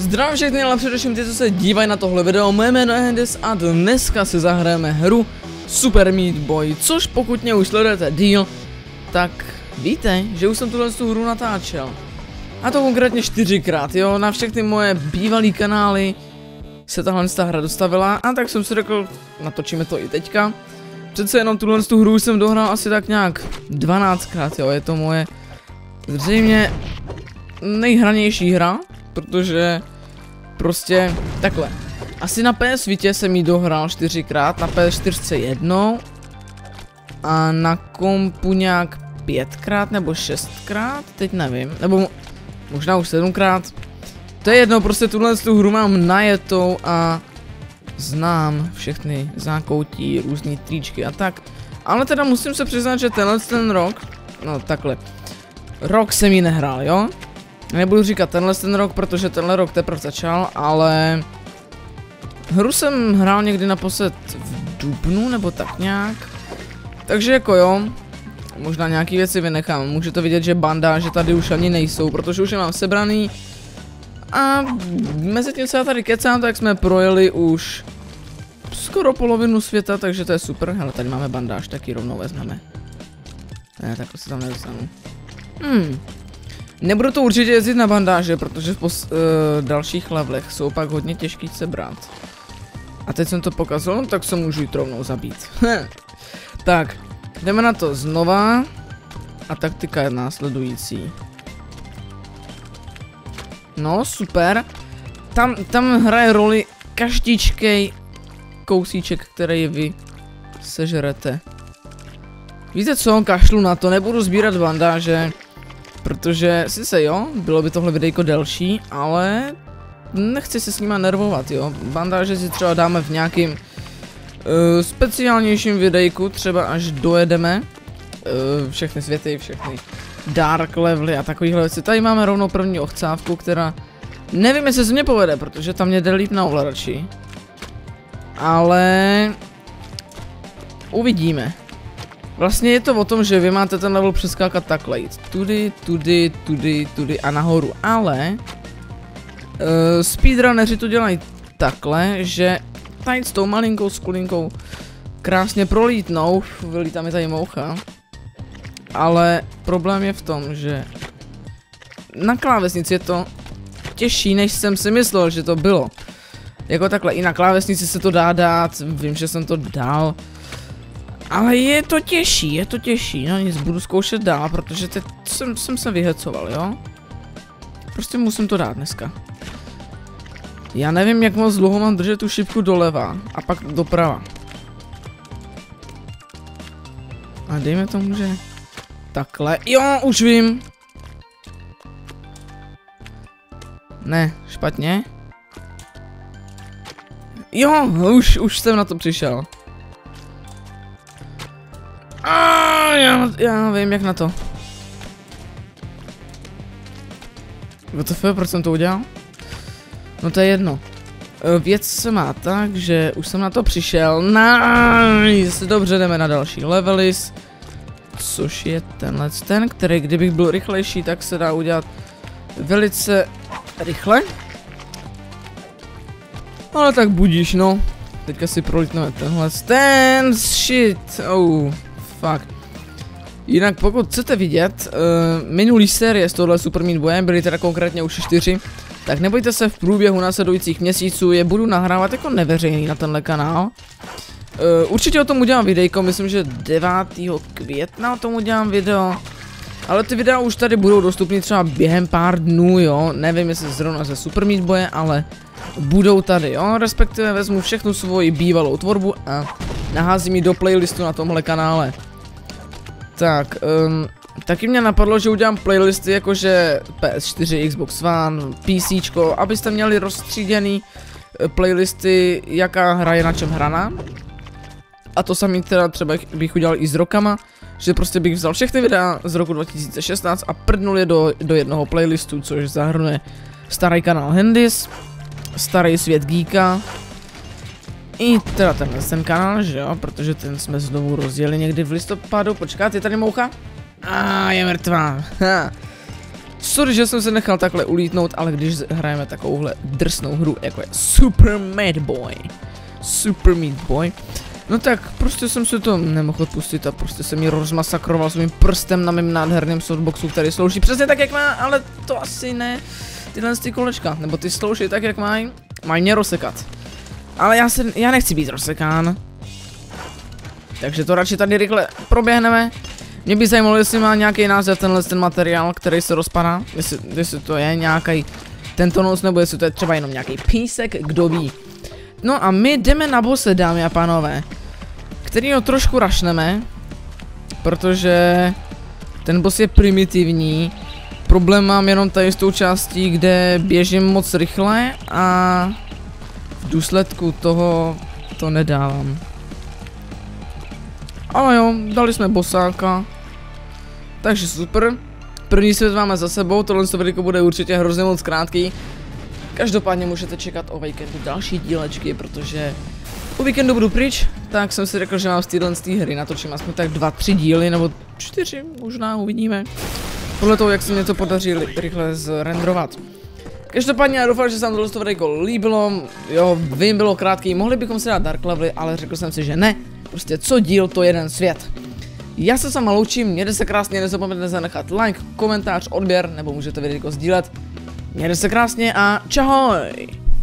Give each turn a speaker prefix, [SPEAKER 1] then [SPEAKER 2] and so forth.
[SPEAKER 1] Zdravím všechny, ale především ty, co se dívají na tohle video. Moje jméno je Hendis a dneska si zahrajeme hru Super Meat Boy, což pokud mě už sledujete díl, tak víte, že už jsem tuhle hru natáčel. A to konkrétně 4krát, jo, na všechny moje bývalé kanály se tahle hra dostavila a tak jsem si řekl, natočíme to i teďka. Přece jenom tuhle hru jsem dohrál asi tak nějak 12krát, jo, je to moje zřejmě nejhranější hra, protože prostě takhle. Asi na PS Vitě jsem ji dohrál 4krát, na PS4 jednou a na kompu nějak 5krát nebo 6krát, teď nevím, nebo možná už 7krát. To je jedno, prostě tuhle hru mám najetou a znám všechny zákoutí, různý tričky a tak. Ale teda musím se přiznat, že ten rok, no takhle, rok jsem ji nehrál, jo? Nebudu říkat ten rok, protože tenhle rok teprve začal, ale hru jsem hrál někdy naposled v dubnu, nebo tak nějak. Takže jako jo, možná nějaký věci vynechám. Můžete vidět, že bandáže tady už ani nejsou, protože už je mám sebraný. A mezi tím, co já tady kecám, tak jsme projeli už skoro polovinu světa, takže to je super. Hele, tady máme bandáž, taky rovnou vezmeme. Ne, takhle se tam nedostanu. Nebudu to určitě jezdit na bandáže, protože v dalších levelech jsou pak hodně těžký sebrat. A teď jsem to pokazal, tak se můžu jít rovnou zabít. Tak, jdeme na to znova. A taktika je následující. No, super. Tam hraje roli každičkej kousíček, který vy sežerete. Víte co, kašlu na to, nebudu sbírat bandáže. Protože, sice jo, bylo by tohle videjko delší, ale nechci se s nima nervovat, jo. Bandáže si třeba dáme v nějakým speciálnějším videjku, třeba až dojedeme všechny světy, všechny dark levely a takovýhle věci. Tady máme rovnou první ochcávku, která nevím, jestli se mě povede, protože tam mě jde líp na ovladači. Ale uvidíme. Vlastně je to o tom, že vy máte ten level přeskákat takhle, jít tudy a nahoru, ale speedrunneři to dělají takhle, že tady s tou malinkou skulinkou krásně prolítnou, vylítá mi tady moucha, ale problém je v tom, že na klávesnici je to těžší, než jsem si myslel, že to bylo. Jako takhle, i na klávesnici se to dá dát, vím, že jsem to dal. Ale je to těžší, no nic, budu zkoušet dál, protože teď jsem se vyhecoval, jo? Prostě musím to dát dneska. Já nevím, jak moc dlouho mám držet tu šipku doleva a pak doprava. A dejme tomu, že takhle, jo, už vím. Ne, špatně. Jo, už jsem na to přišel. Já vím, jak na to. WTF, proč jsem to udělal? No to je jedno. Věc se má tak, že už jsem na to přišel. Nice, dobře, jdeme na další levelis. Což je ten, který kdybych byl rychlejší, tak se dá udělat velice rychle. Ale tak budíš, no. Teďka si prolítneme ten shit. Oh, fuck. Jinak pokud chcete vidět minulý série z tohle Super Meat Boye, byly teda konkrétně už 4, tak nebojte se, v průběhu následujících měsíců je budu nahrávat jako neveřejný na tenhle kanál. Určitě o tom udělám videjko, myslím, že 9. května o tom udělám video. Ale ty videa už tady budou dostupný třeba během pár dnů, jo, nevím jestli zrovna ze Super Meat Boye, ale budou tady, jo, respektive vezmu všechnu svoji bývalou tvorbu a naházím ji do playlistu na tomhle kanále. Tak, taky mě napadlo, že udělám playlisty jakože PS4, Xbox One, PCčko, abyste měli rozstříděný playlisty, jaká hra je na čem hraná. A to samý teda třeba bych udělal i s rokama, že prostě bych vzal všechny videa z roku 2016 a prdnul je do jednoho playlistu, což zahrnuje starý kanál Hendis, starý svět Geeka, i teda ten kanál, že jo, protože ten jsme znovu rozjeli někdy v listopadu. Počkat, je tady moucha? Je mrtvá. Sorry, že jsem se nechal takhle ulítnout, ale když hrajeme takovouhle drsnou hru, jako je Super Meat Boy, no tak prostě jsem si to nemohl odpustit a prostě jsem ji rozmasakroval svým prstem na mém nádherném softboxu, který slouží přesně tak, jak má, ale to asi ne. Tyhle ty kolečka, nebo ty slouží tak, jak mají mě rozsekat. Ale já nechci být rozsekán. Takže to radši tady rychle proběhneme. Mě by zajímalo, jestli má nějaký název ten materiál, který se rozpadá. Jestli to je nějaký tento nos, nebo jestli to je třeba jenom nějaký písek, kdo ví. No a my jdeme na bose, dámy a pánové, kterýho trošku rašneme, protože ten boss je primitivní. Problém mám jenom tady s tou částí, kde běžím moc rychle a v důsledku toho to nedávám. Ale jo, dali jsme bosáka. Takže super. První svět máme za sebou, tohle video bude určitě hrozně moc krátký. Každopádně můžete čekat o víkendu další dílečky, protože po víkendu budu pryč, tak jsem si řekl, že mám z téhle hry natočím aspoň tak 2-3 díly, nebo 4 možná, uvidíme. Podle toho, jak se mě to podaří rychle zrenderovat. Každopádně já doufám, že se vám tohle video líbilo, jo, vím, bylo krátký, mohli bychom si dát dark levely, ale řekl jsem si, že ne, prostě co díl, to jeden svět. Já se s váma loučím, mějte se krásně, nezapomeňte zanechat like, komentář, odběr, nebo můžete video sdílet. Mějte se krásně a čahoj!